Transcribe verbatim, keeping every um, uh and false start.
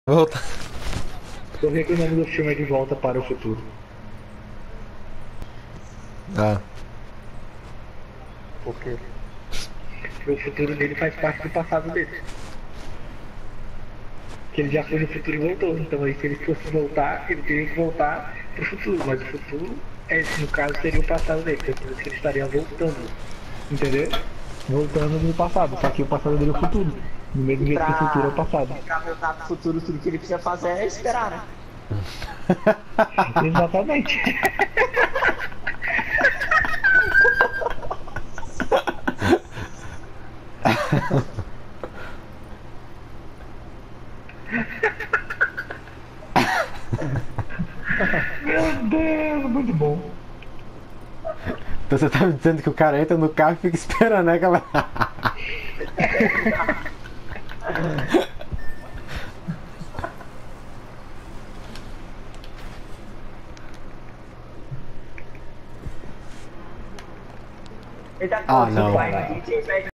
Voltar. Tô reclamando do filme De Volta para o Futuro. Ah. Por quê? Porque o futuro dele faz parte do passado dele. Que ele já foi no futuro e voltou. Então aí se ele fosse voltar, ele teria que voltar pro futuro. Mas o futuro, é, no caso, seria o passado dele. Então por isso que ele estaria voltando. Entendeu? Voltando no passado. Só que o passado dele é o futuro. Do mesmo E jeito que o futuro é o pra, passado. e pra voltar pro futuro, tudo que ele precisa fazer é esperar, né? Exatamente. Meu Deus, muito bom. Então você tá me dizendo que o cara entra no carro e fica esperando, né, aquela. Ele tá Ah, falando não. que vai no D J, vai